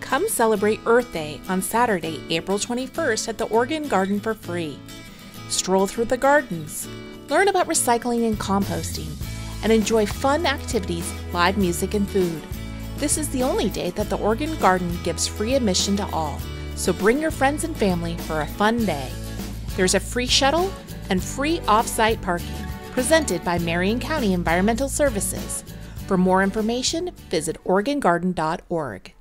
Come celebrate Earth Day on Saturday, April 21st at the Oregon Garden for free. Stroll through the gardens, learn about recycling and composting, and enjoy fun activities, live music, and food. This is the only day that the Oregon Garden gives free admission to all, so bring your friends and family for a fun day. There's a free shuttle and free off-site parking, presented by Marion County Environmental Services. For more information, visit OregonGarden.org.